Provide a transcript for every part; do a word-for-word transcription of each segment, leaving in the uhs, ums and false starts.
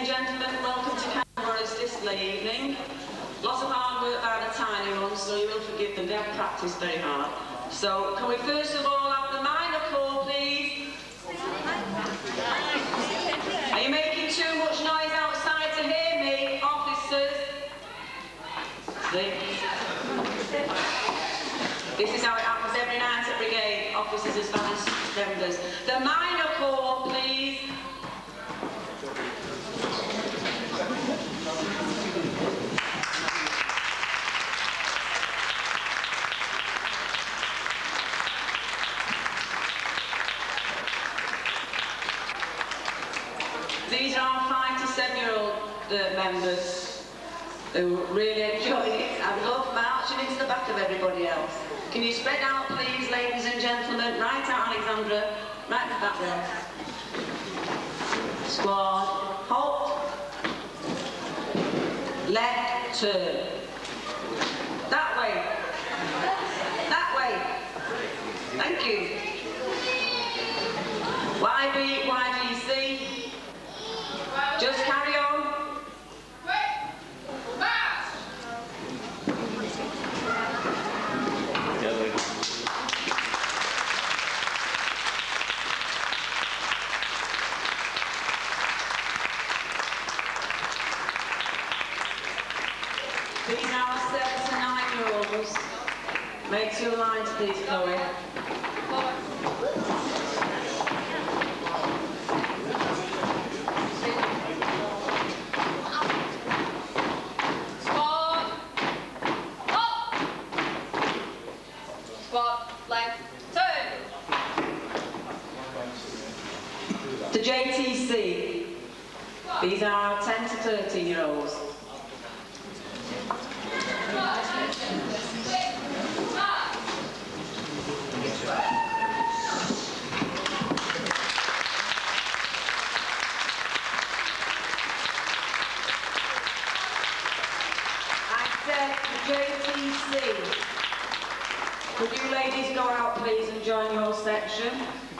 gentlemen, welcome to Canberra's display evening. Lots of hard work by the tiny ones, so you will forgive them. They have practiced very hard. So, can we first of all have the minor call, please? Are you making too much noise outside to hear me, officers? See? This is how it happens every night at Brigade, officers as far as members. The minor call, please. These are our five to seven-year-old uh, members who really enjoy it and love marching into the back of everybody else. Can you spread out, please, ladies and gentlemen? Right out, Alexandra. Right in the back there. Squad, halt. Left, turn. That way. That way. Thank you. Y B, Y G C. Just carry on. These are our seven to nine-year-olds. Make two lines, please, Chloe. To J T C, these are our ten to thirteen year olds. I said J T C. Could you ladies go out please and join your section?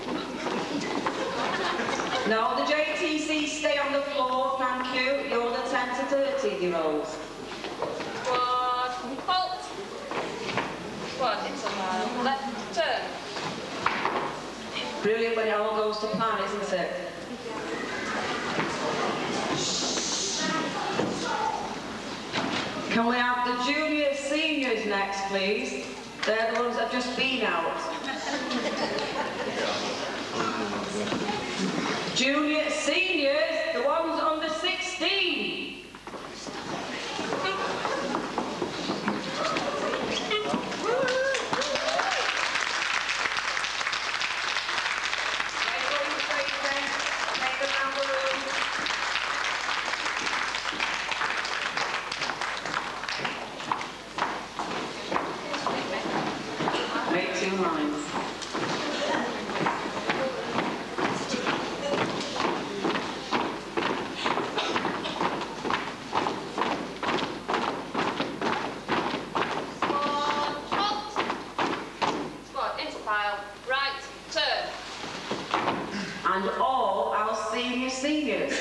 No, the J T C stay on the floor, thank you. You're the ten to thirteen year olds. Squad, halt. Squad, it's a mile. Left, turn. Brilliant when it all goes to plan, isn't it? Can we have the junior seniors next, please? They're the ones that have just been out. Junior seniors, the ones under sixteen. Make two lines. And all our senior seniors.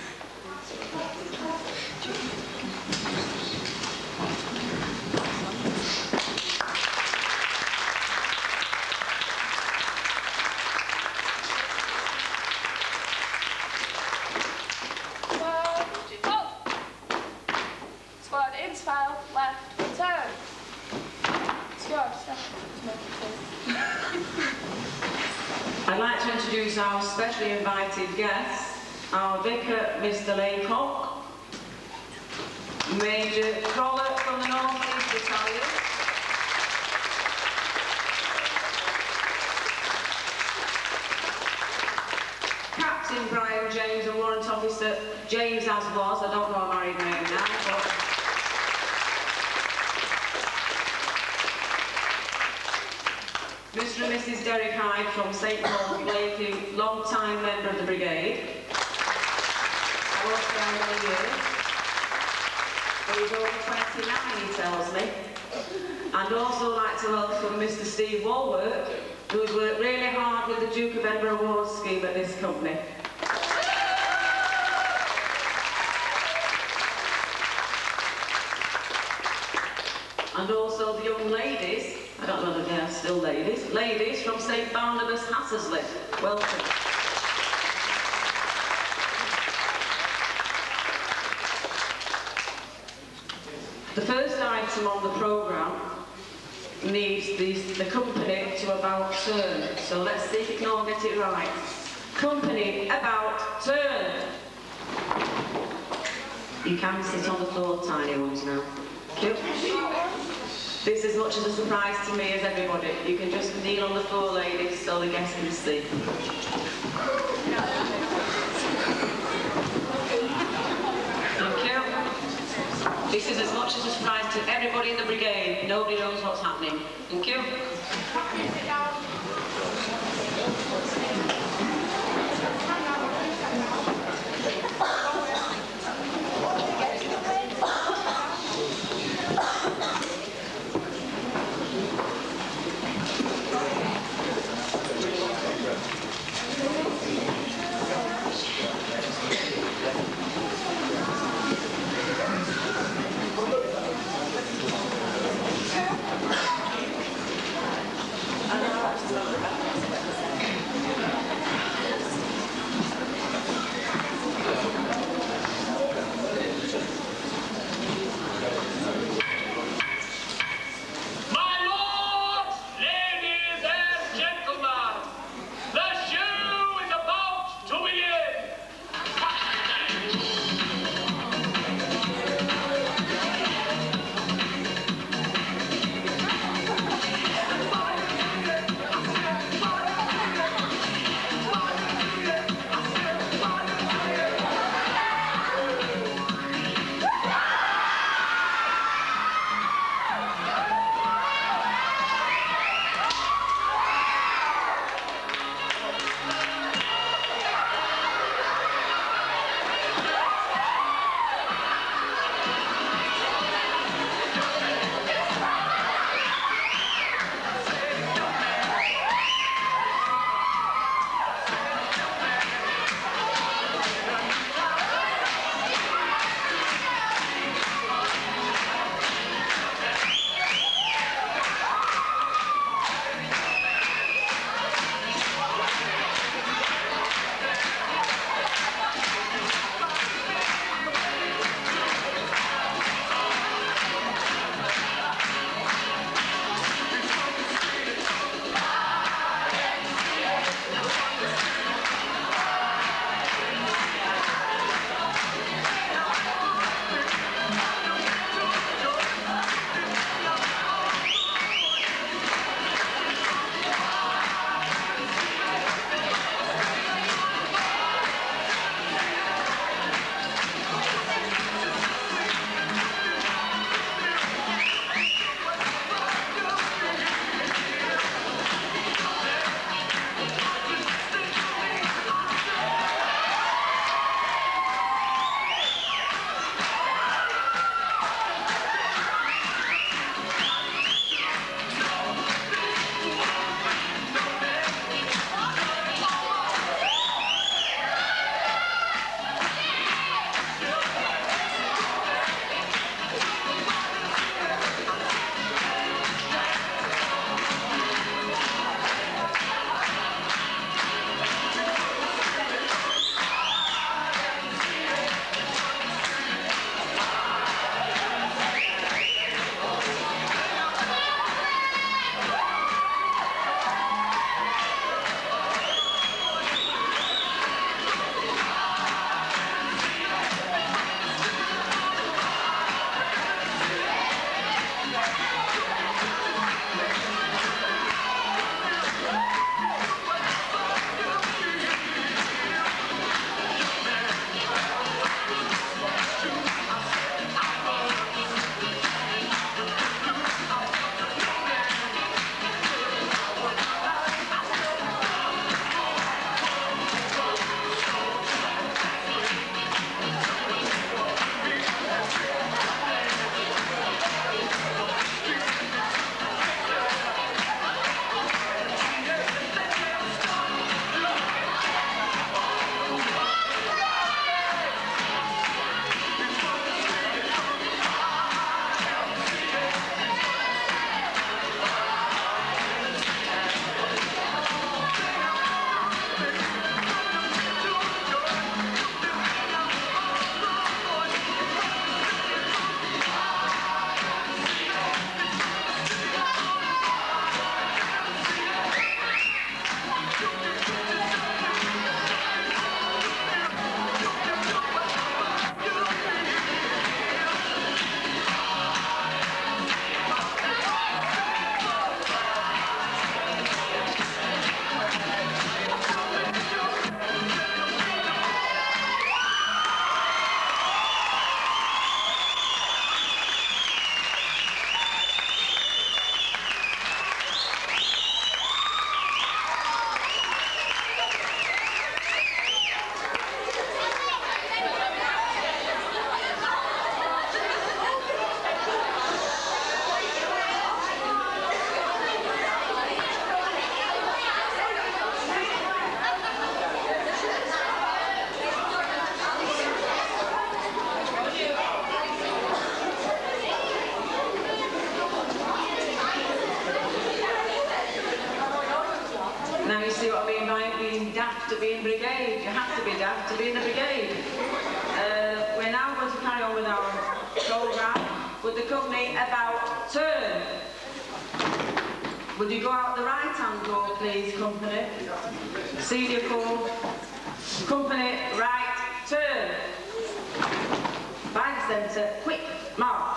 Squad, in file, left, turn. Squad, step. I'd like to introduce our specially invited guests, our vicar, Mister Laycock, Major Trollope from the North East Battalion, Captain Brian James and Warrant Officer James as was, I don't know a married name now, but Mister and Missus Derek Hyde from Saint Paul's, Blakely, long-time member of the brigade. I won't say how many years, but he's over twenty-nine, he tells me. I'd also like to welcome Mister Steve Walworth, who's worked really hard with the Duke of Edinburgh Awards scheme at this company. And also the young ladies, I don't know whether they are still ladies, ladies from St Barnabas Hattersley. Welcome. The first item on the programme needs the, the company to about turn. So let's see if you can all get it right. Company about turn. You can sit on the floor, tiny ones now. Thank you. This is as much as a surprise to me as everybody. You can just kneel on the floor, ladies, so the guests can see. Thank you. This is as much as a surprise to everybody in the brigade. Nobody knows what's happening. Thank you. to be daft to be in the brigade. Uh, we're now going to carry on with our programme with the company About Turn. Would you go out the right hand door, please, company? Senior corps. Company, right, turn. By the centre, quick, march.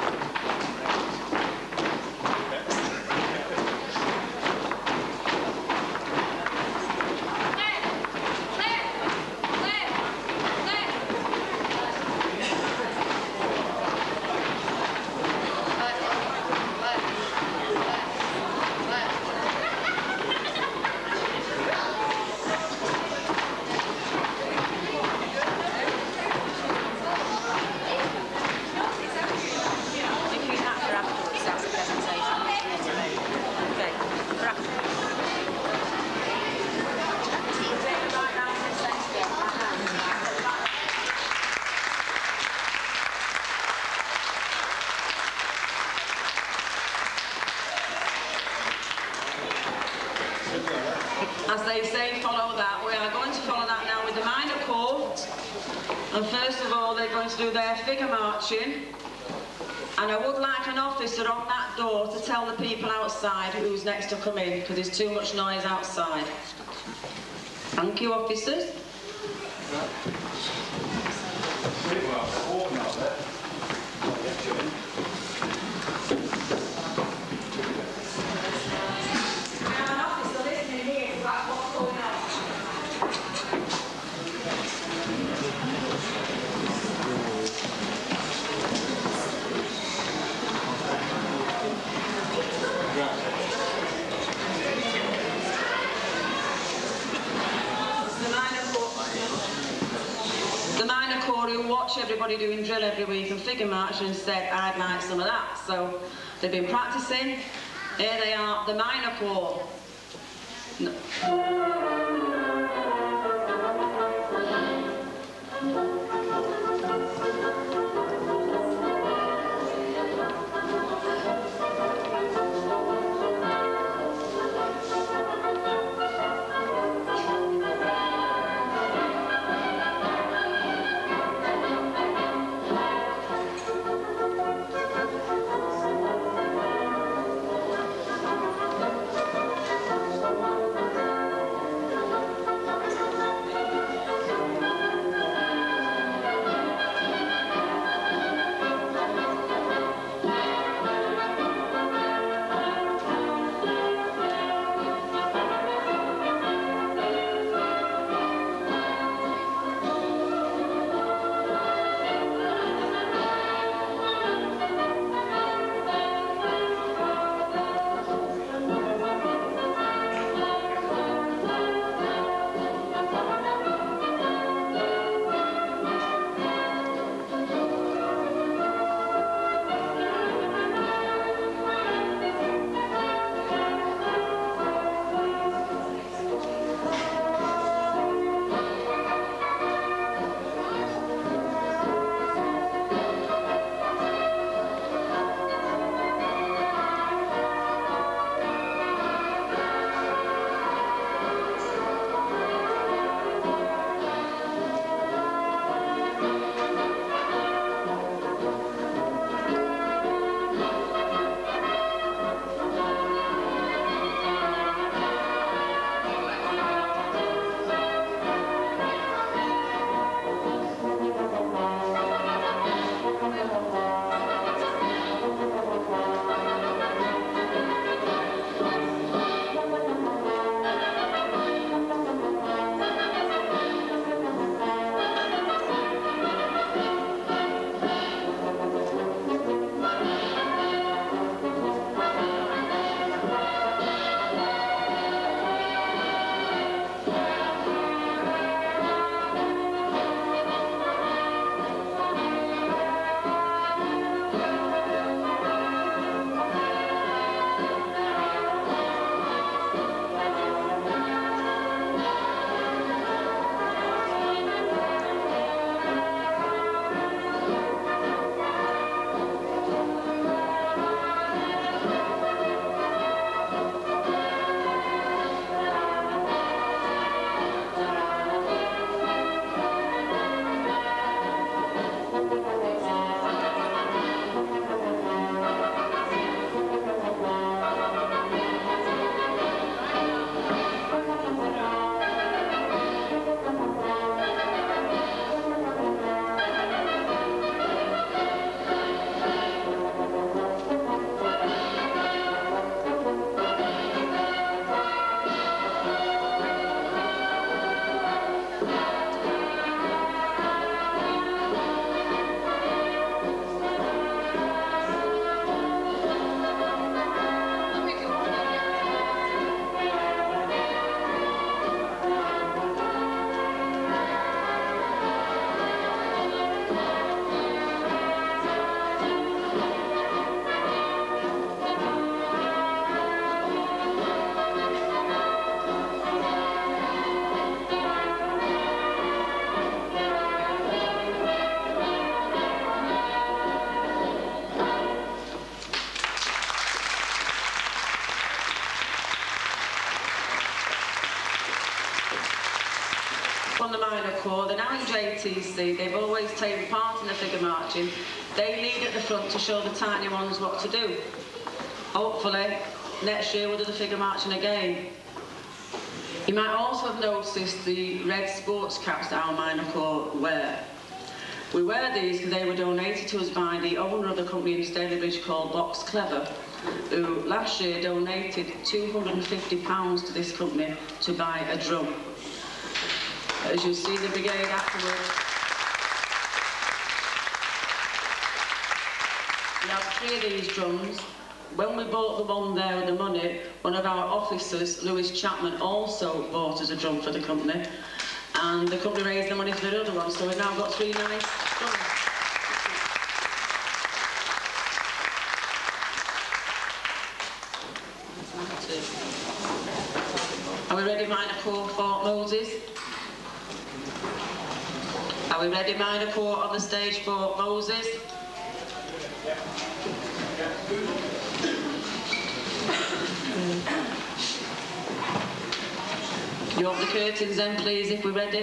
As they say, follow that. We are going to follow that now with the minor corps. And first of all, they're going to do their figure marching. And I would like an officer on that door to tell the people outside who's next to come in, because there's too much noise outside. Thank you, officers. Who watch everybody doing drill every week and figure march and said, I'd like some of that. So they've been practicing. Here they are, the minor corps. No. T C, they've always taken part in the figure marching. They lead at the front to show the tiny ones what to do. Hopefully, next year we'll do the figure marching again. You might also have noticed the red sports caps that our minor corps wear. We wear these because they were donated to us by the owner of the company in Stalybridge called Box Clever, who last year donated two hundred and fifty pounds to this company to buy a drum. As you'll see the brigade afterwards, we have three of these drums. When we bought the one there with the money, one of our officers, Lewis Chapman, also bought us a drum for the company. And the company raised the money for the other one, so we've now got three nice drums. Are we ready, Minor Corps, Fort Moses? Are we ready, Minor Corps, on the stage, Fort Moses? You want the curtains then, please, if we're ready?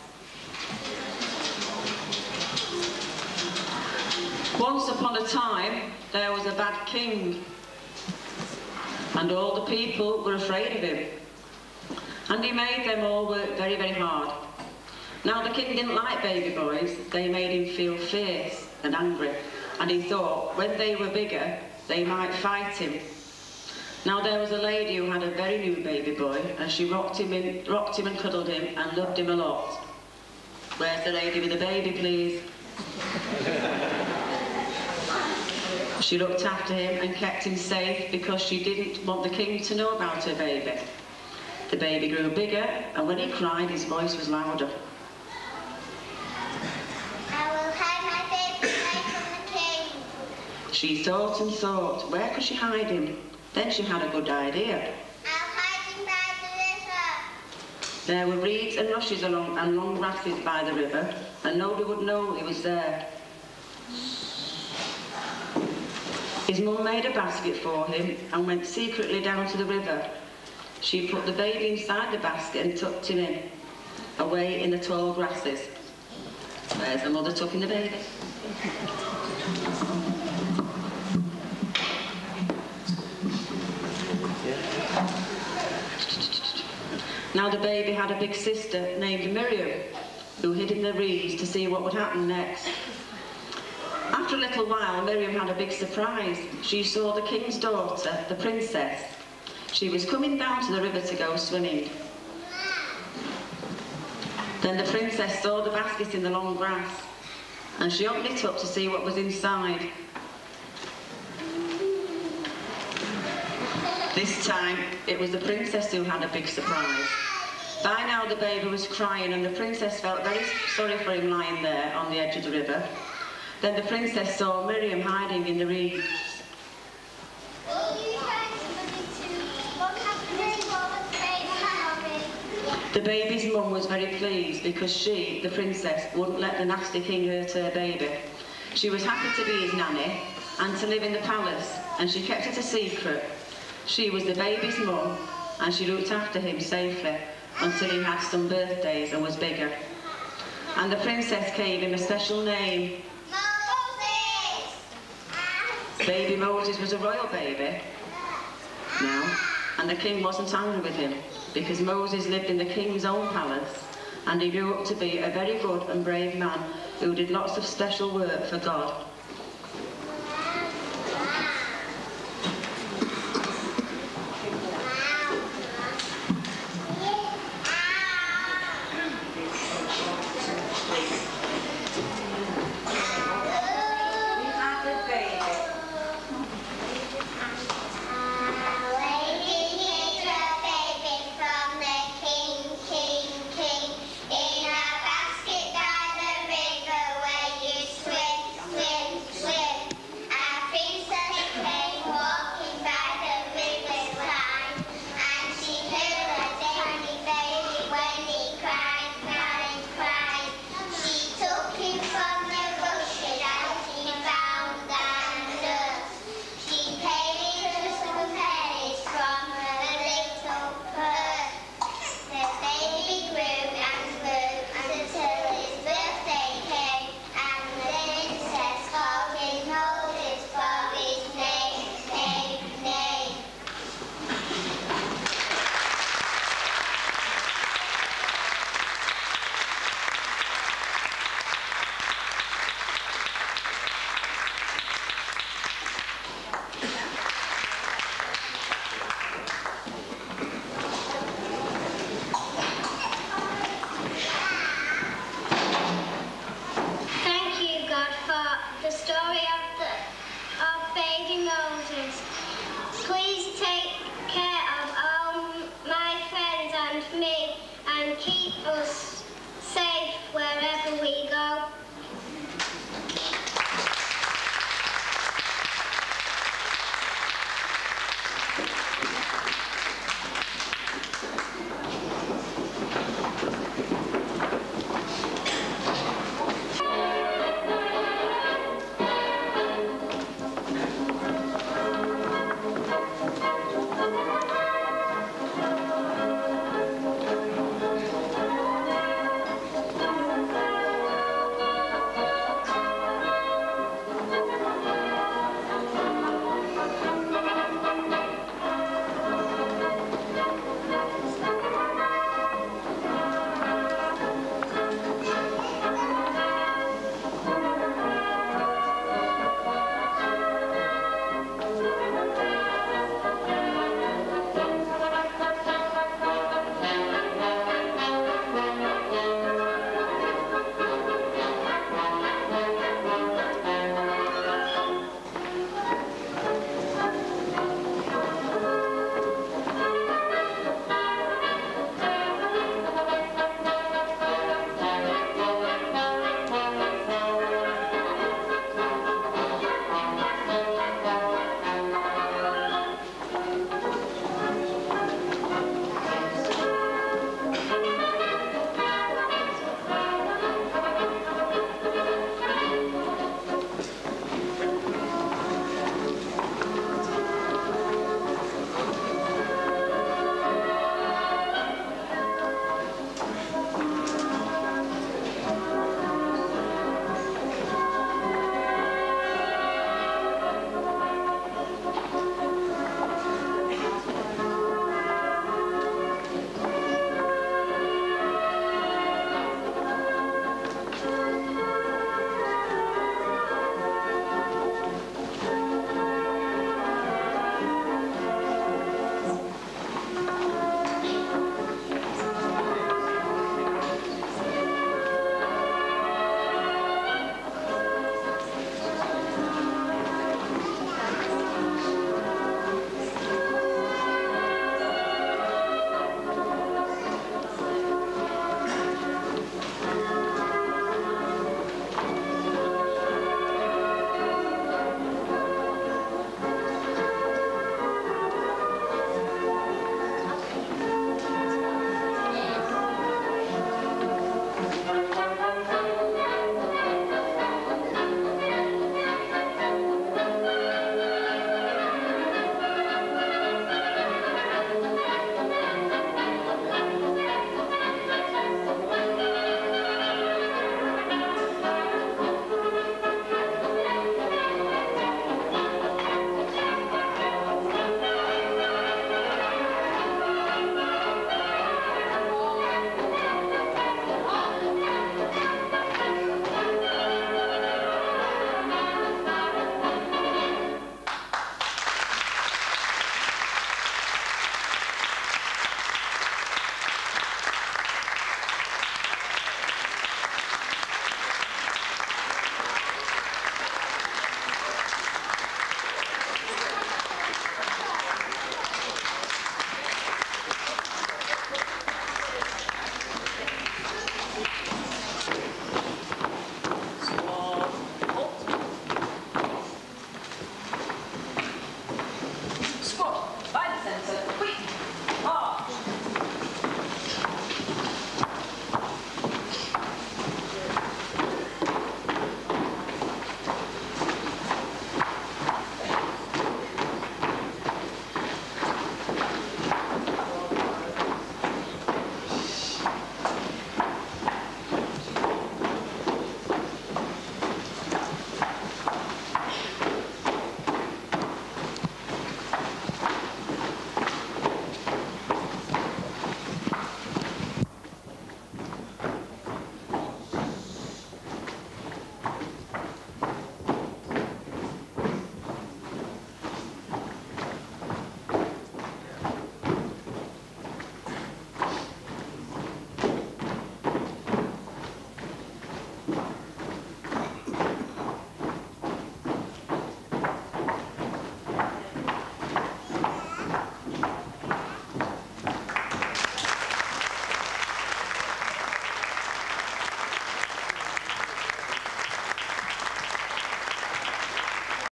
Once upon a time, there was a bad king, and all the people were afraid of him. And he made them all work very, very hard. Now, the king didn't like baby boys. They made him feel fierce and angry, and he thought when they were bigger, they might fight him. Now, there was a lady who had a very new baby boy, and she rocked him, in, rocked him and cuddled him and loved him a lot. Where's the lady with the baby, please? She looked after him and kept him safe because she didn't want the king to know about her baby. The baby grew bigger, and when he cried, his voice was louder. I will hide my baby away from the king. She thought and thought, where could she hide him? Then she had a good idea. I'll hide him by the river. There were reeds and rushes along and long grasses by the river, and nobody would know he was there. His mum made a basket for him and went secretly down to the river. She put the baby inside the basket and tucked him in, away in the tall grasses. There's the mother tucking the baby. Now the baby had a big sister named Miriam, who hid in the reeds to see what would happen next. After a little while, Miriam had a big surprise. She saw the king's daughter, the princess. She was coming down to the river to go swimming. Then the princess saw the basket in the long grass, and she opened it up to see what was inside. This time, it was the princess who had a big surprise. By now the baby was crying, and the princess felt very sorry for him lying there on the edge of the river. Then the princess saw Miriam hiding in the reeds. The baby's mum was very pleased because she, the princess, wouldn't let the nasty king hurt her baby. She was happy to be his nanny and to live in the palace, and she kept it a secret. She was the baby's mum, and she looked after him safely until he had some birthdays and was bigger. And the princess gave him a special name. Moses! Baby Moses was a royal baby now, and the king wasn't angry with him because Moses lived in the king's own palace, and he grew up to be a very good and brave man who did lots of special work for God.